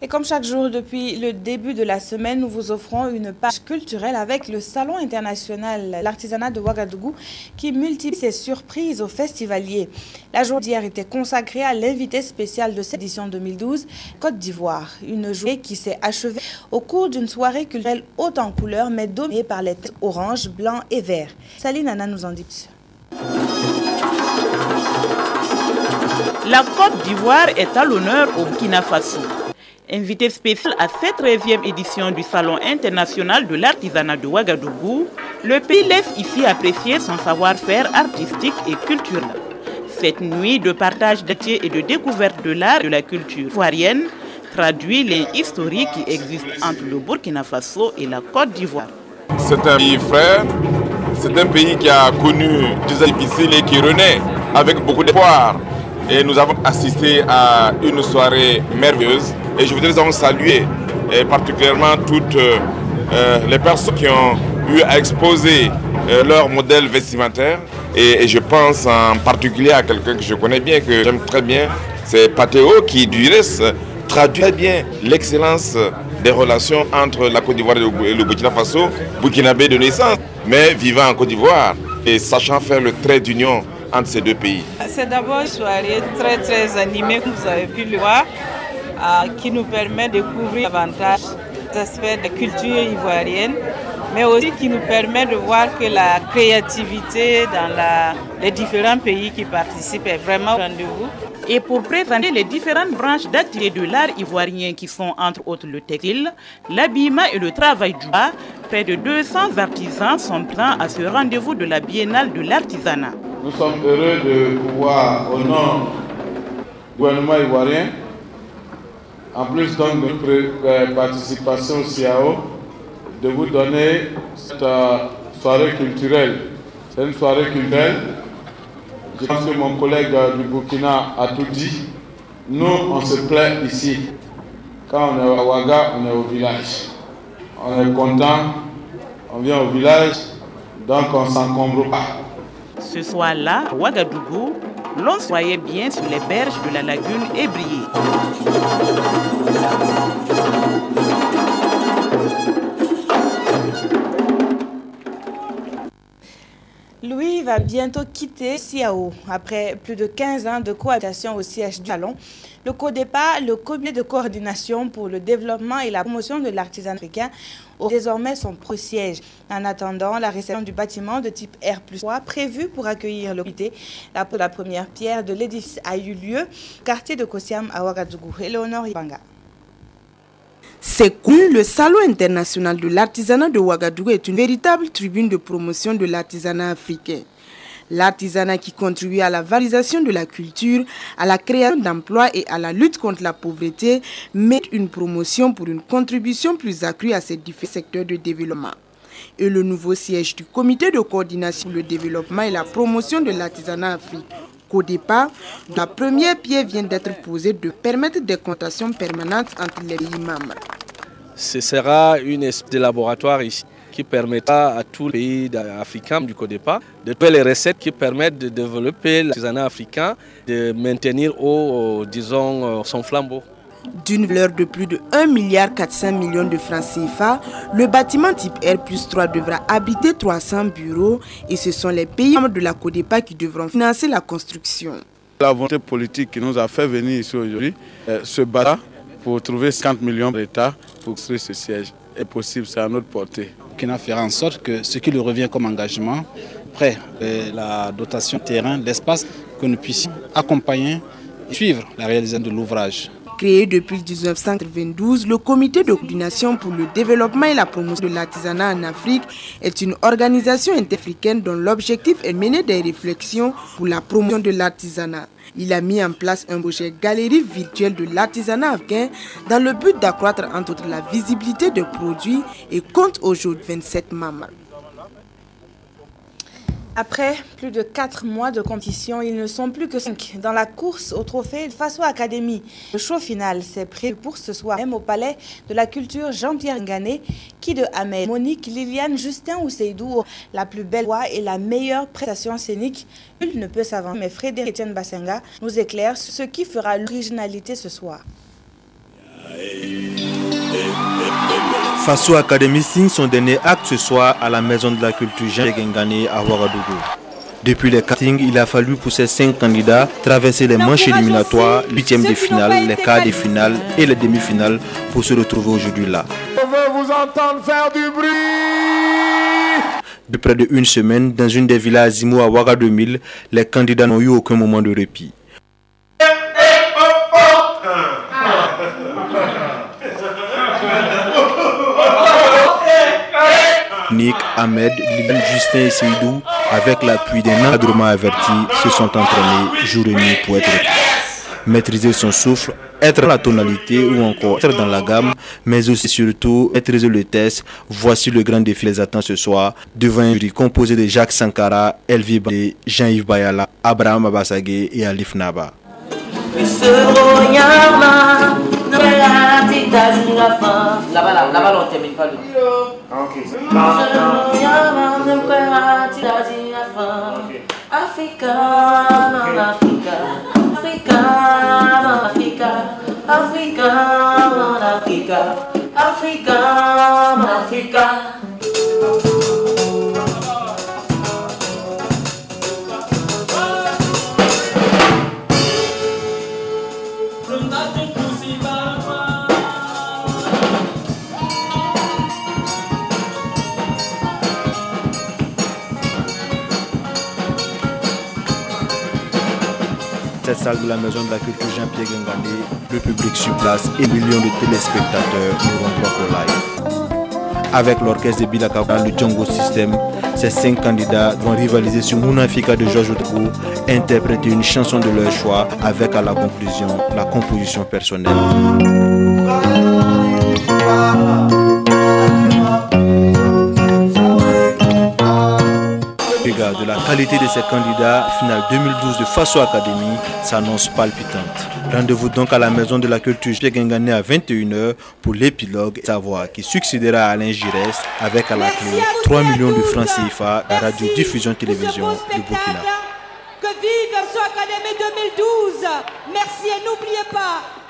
Et comme chaque jour depuis le début de la semaine, nous vous offrons une page culturelle avec le Salon international l'artisanat de Ouagadougou qui multiplie ses surprises aux festivaliers. La journée d'hier était consacrée à l'invité spécial de cette édition 2012, Côte d'Ivoire. Une journée qui s'est achevée au cours d'une soirée culturelle haute en couleurs mais dominée par les têtes orange, blanc et vert. Saline Nana nous en dit plus. La Côte d'Ivoire est à l'honneur au Burkina Faso. Invité spécial à cette 13e édition du Salon international de l'artisanat de Ouagadougou, le pays laisse ici apprécier son savoir-faire artistique et culturel. Cette nuit de partage d'métiers et de découverte de l'art et de la culture ivoirienne traduit les liens historiques qui existent entre le Burkina Faso et la Côte d'Ivoire. C'est un pays frère, c'est un pays qui a connu des années difficiles et qui renaît avec beaucoup d'espoir. Et nous avons assisté à une soirée merveilleuse. Et je voudrais en saluer particulièrement toutes les personnes qui ont eu à exposer leur modèle vestimentaire. Et je pense en particulier à quelqu'un que je connais bien, que j'aime très bien, c'est Patéo, qui du reste traduit très bien l'excellence des relations entre la Côte d'Ivoire et le Burkina Faso, burkinabé de naissance, mais vivant en Côte d'Ivoire et sachant faire le trait d'union entre ces deux pays. C'est d'abord une soirée très animée, comme vous avez pu le voir, qui nous permet de découvrir davantage les aspects de la culture ivoirienne, mais aussi qui nous permet de voir que la créativité dans les différents pays qui participent est vraiment au rendez-vous. Et pour présenter les différentes branches d'activité de l'art ivoirien qui sont entre autres le textile, l'habillement et le travail du bois, près de 200 artisans sont présents à ce rendez-vous de la Biennale de l'artisanat. Nous sommes heureux de pouvoir, au nom du gouvernement ivoirien, en plus donc de notre participation au CAO, de vous donner cette soirée culturelle. C'est une soirée culturelle. Je pense que mon collègue du Burkina a tout dit. Nous, on se plaît ici. Quand on est à Ouaga, on est au village. On est content, on vient au village, donc on ne s'encombre pas. Ce soir-là, à Ouagadougou, l'on se voyait bien sur les berges de la lagune ébriée. Louis va bientôt quitter CAO. Après plus de 15 ans de cohabitation au siège du salon, le CODEPA, le Comité de coordination pour le développement et la promotion de l'artisanat africain, aura désormais son propre siège. En attendant la réception du bâtiment de type R+3 prévu pour accueillir le comité, la première pierre de l'édifice a eu lieu au quartier de Kossiam à Ouagadougou. Éléonore Ibanga. C'est cool, le Salon international de l'artisanat de Ouagadougou est une véritable tribune de promotion de l'artisanat africain. L'artisanat qui contribue à la valorisation de la culture, à la création d'emplois et à la lutte contre la pauvreté, met une promotion pour une contribution plus accrue à ces différents secteurs de développement. Et le nouveau siège du Comité de coordination pour le développement et la promotion de l'artisanat africain, CODEPA, la première pierre vient d'être posée de permettre des consultations permanentes entre les pays membres. Ce sera une espèce de laboratoire ici qui permettra à tous les pays africains du CODEPA de trouver les recettes qui permettent de développer l'artisanat africain, de maintenir disons, son flambeau. D'une valeur de plus de 1,4 milliard de francs CFA, le bâtiment type R+3 devra abriter 300 bureaux et ce sont les pays membres de la CODEPA qui devront financer la construction. La volonté politique qui nous a fait venir ici aujourd'hui se battra pour trouver 50 millions d'États pour construire ce siège. Est possible, c'est à notre portée. Burkina fera en sorte que ce qui lui revient comme engagement, près de la dotation terrain, l'espace, que nous puissions accompagner et suivre la réalisation de l'ouvrage. Créé depuis 1992, le Comité de coordination pour le développement et la promotion de l'artisanat en Afrique est une organisation interafricaine dont l'objectif est de mener des réflexions pour la promotion de l'artisanat. Il a mis en place un projet galerie virtuelle de l'artisanat africain dans le but d'accroître entre autres la visibilité des produits et compte aujourd'hui 27 membres. Après plus de 4 mois de compétition, ils ne sont plus que 5 dans la course au trophée Faso Academy. Le show final s'est prévu pour ce soir même au Palais de la Culture Jean-Pierre Ngané, qui de Ahmed, Monique, Liliane, Justin ou Seydou, la plus belle voix et la meilleure prestation scénique. Nul ne peut s'avancer, mais Frédéric Etienne Bassenga nous éclaire sur ce qui fera l'originalité ce soir. Faso Academy signe son dernier acte ce soir à la Maison de la Culture Jean Ngane à Ouagadougou. Depuis les castings, il a fallu pour ces 5 candidats traverser les manches éliminatoires, 8e de finale, les quarts de finale et les demi-finales pour se retrouver aujourd'hui là. Je veux vous entendre faire du bruit. De près de 1 semaine, dans une des villas à Zimo à Ouaga 2000, les candidats n'ont eu aucun moment de répit. Nick, Ahmed, Liban, Justin et Seydou, avec l'appui d'un encadrement averti, se sont entraînés jour et nuit pour être maîtriser son souffle, être dans la tonalité ou encore être dans la gamme, mais aussi surtout maîtriser le test. Voici le grand défi les attend ce soir devant un jury composé de Jacques Sankara, Elvi Bade, Jean-Yves Bayala, Abraham Abasagé et Alif Naba. Là-bas, on termine pas le... Ok. Africa, Africa, Africa, Africa, Africa, Africa, Africa. Cette salle de la Maison de la Culture Jean-Pierre Ngane, le public sur place et millions de téléspectateurs n'auront droit qu'au live. Avec l'orchestre de Bilaka, le Django System, ces 5 candidats vont rivaliser sur Mounafika de Georges Otago, interpréter une chanson de leur choix avec à la conclusion la composition personnelle. De la qualité de ces candidats, finale 2012 de Faso Academy s'annonce palpitante. Rendez-vous donc à la Maison de la Culture Jean Ngane à 21h pour l'épilogue Savoir qui succédera à Alain Giresse avec à la clé 3 millions de francs CFA à la radio-diffusion télévision du Burkina. Que vive Faso Academy 2012. Merci et n'oubliez pas